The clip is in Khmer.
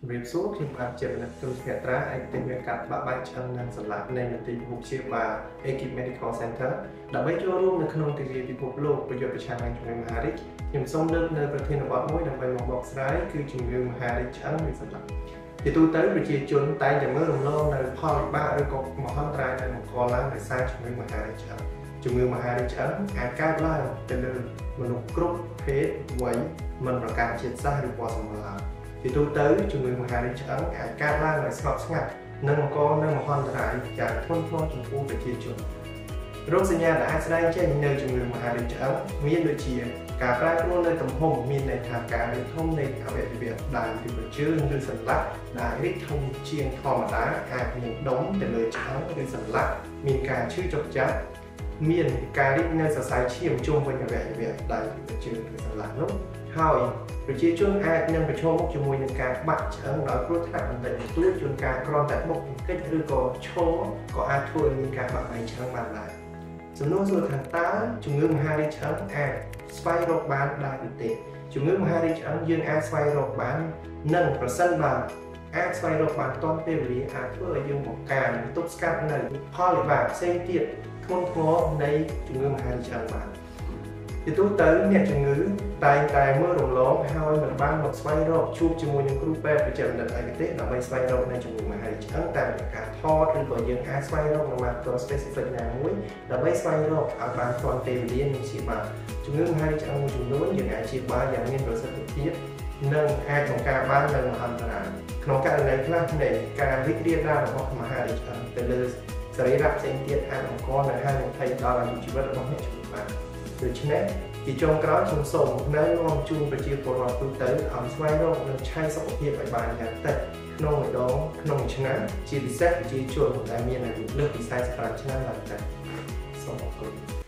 រៀបសួរខ្ញុំបាទជាអ្នកជំនាញត្រាឯកទេសវិកាត់បាក់បែកឆ្អឹងនិងសន្លាក់នៃមន្ទីរពិភពព្យាបាល Ekip Medical Center ដើម្បីចូលរួមនៅក្នុងទិវាពិភពលោកប្រយុទ្ធប្រឆាំងនឹងជំងឺមហារីកខ្ញុំសូមលើកនៅប្រធានបទមួយដើម្បីមកបកស្រាយគឺជំងឺមហារីកឆ្អឹងនិងសន្លាក់ជាទូទៅប្រជាជនតែងតែមើលរំលងនៅផលវិបាកឬក៏មហន្តរាយដែលបង្កឡើងដោយសារជំងឺមហារីកឆ្អឹងជំងឺមហារីកឆ្អឹងអាចកើតឡើងទៅលើមនុស្សគ្រប់ភេទវ័យមិនប្រកាន់ជាតិសាសន៍ឬពណ៌សម្បុរជាទូទៅជំងឺមហារីកឆ្អឹងអាចកើតឡើងដោយស្ងប់ស្ងាត់និងបង្កនូវមហន្តរាយយ៉ាងធ្ងន់ធ្ងរចំពោះប្រជាជនរោគសញ្ញាដែលអាចស្ដែងចេញនៅជំងឺមហារីកឆ្អឹងមានដូចជាការប្រែប្រួលនៅទំហំមានន័យថាការរីកធំនៃអវយវៈដៃឬជើងឬសន្លាក់ដែលរីកធំជាងធម្មតាអាចមានដុំទៅលើឆ្អឹងឬសន្លាក់មានការឈឺចុកចាប់មានការរីកនៅសរសៃឈាមជុំវិញអវយវៈដៃឬជើងឬសន្លាក់នោះហើយប្រជាជនអាចនឹងប្រឈមមុខជាមួយនឹងការបាក់ឆ្អឹងដោយគ្រោះថ្នាក់បន្តិចបន្តួចជួនកាលគ្រាន់តែបុកបន្តិចឬក៏ឈរក៏អាចធ្វើឲ្យមានការបាក់បែកឆ្អឹងបានដែរសំណួរសួរថាតើជំងឺមហារីកឆ្អឹងអាចស្វែងរកបានដែរឬទេជំងឺមហារីកឆ្អឹងយើងអាចស្វែងរកបាននិងប្រសិនបើអាចស្វែងរកបានទាន់ពេលវេលាអាចធ្វើឲ្យយើងបង្ការនិងទប់ស្កាត់នៅផលវិបាកផ្សេងទៀតធ្ងន់ធ្ងរនៃជំងឺមហារីកឆ្អឹងបានជាទូទៅអ្នកជំងឺតែងតែមើលរំលងហើយមិនបានមកស្វែងរកជួបជាមួយនឹងគ្រូពេទ្យបច្ចេកវិទ្យាឯកទេសដើម្បីស្វែងរកនៅជំងឺមហារីកឆ្អឹងតាមរយៈការថតឬក៏យើងអាចស្វែងរកនៅម៉ាត់ specific ណាមួយដើម្បីស្វែងរកឲ្យបានទាន់ពេលវេលានិងព្យាបាលជំងឺមហារីកឆ្អឹងមួយចំនួនយើងអាចព្យាបាលយ៉ាងមានប្រសិទ្ធភាពនិងអាចបង្ការបាននៅមហន្តរាយក្នុងករណីខ្លះនៃការរីករាលដាលរបស់មហារីកឆ្អឹងទៅលើសរីរៈផ្សេងទៀតអាចបង្កនៅហានិភ័យដល់អាយុជីវិតរបស់អ្នកជំងឺបានដូច្នេះជាចុងក្រោយខ្ញុំសូមណែនាំជូនប្រជាពលរដ្ឋទូទៅឲ្យស្វែងរកនិងឆែកសុខភាពឲ្យបានយ៉ាងតិចក្នុងមួយដងក្នុងមួយឆ្នាំជាពិសេសប្រជាជនដែលមានអាយុលើសពី45ឆ្នាំឡើងទៅសូមអរគុណ